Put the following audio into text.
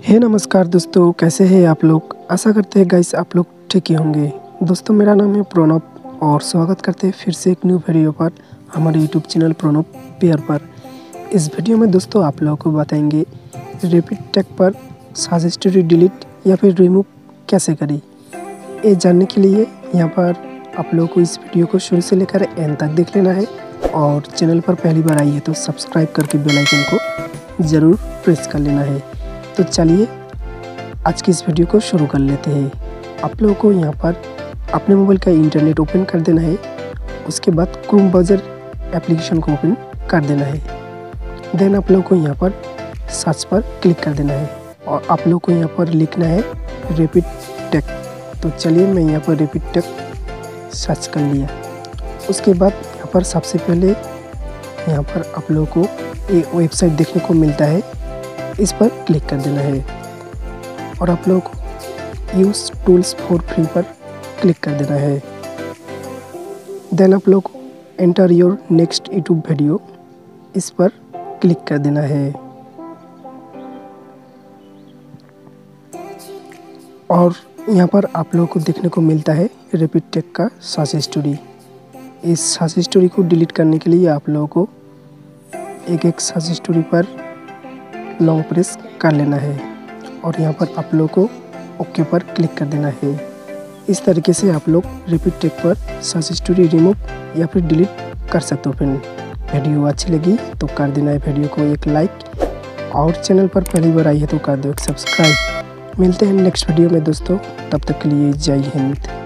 हे नमस्कार दोस्तों, कैसे हैं आप लोग। आशा करते हैं गाइस आप लोग ठीक ही होंगे। दोस्तों मेरा नाम है प्रणव और स्वागत करते हैं फिर से एक न्यू वीडियो पर हमारे यूट्यूब चैनल प्रणव पेयर पर। इस वीडियो में दोस्तों आप लोगों को बताएंगे रैपिड टैग पर सर्च हिस्ट्री डिलीट या फिर रिमूव कैसे करें। ये जानने के लिए यहाँ पर आप लोगों को इस वीडियो को शुरू से लेकर एंड तक देख लेना है और चैनल पर पहली बार आई है तो सब्सक्राइब करके बेल आइकन को ज़रूर प्रेस कर लेना है। तो चलिए आज की इस वीडियो को शुरू कर लेते हैं। आप लोगों को यहाँ पर अपने मोबाइल का इंटरनेट ओपन कर देना है। उसके बाद क्रोम ब्राउज़र एप्लीकेशन को ओपन कर देना है। देन आप लोगों को यहाँ पर सर्च पर क्लिक कर देना है और आप लोगों को यहाँ पर लिखना है रैपिड टैग। तो चलिए मैं यहाँ पर रैपिड टैग सर्च कर लिया। उसके बाद यहाँ पर सबसे पहले यहाँ पर आप लोगों को ये वेबसाइट देखने को मिलता है, इस पर क्लिक कर देना है और आप लोगों को यूज़ टूल्स फॉर फ्री पर क्लिक कर देना है। देन आप लोग को enter your next YouTube video, इस पर क्लिक कर देना है और यहाँ पर आप लोगों को देखने को मिलता है रैपिड टैग का सर्च हिस्ट्री। इस सर्च हिस्ट्री को डिलीट करने के लिए आप लोगों को एक एक सर्च हिस्ट्री पर लॉन्ग प्रेस कर लेना है और यहाँ पर आप लोग को ओके पर क्लिक कर देना है। इस तरीके से आप लोग रैपिड टैग पर सर्च हिस्ट्री रिमूव या फिर डिलीट कर सकते हो। फ्रेंड वीडियो अच्छी लगी तो कर देना है वीडियो को एक लाइक और चैनल पर पहली बार आई है तो कर दो एक सब्सक्राइब। मिलते हैं नेक्स्ट वीडियो में दोस्तों, तब तक के लिए जय हिंद।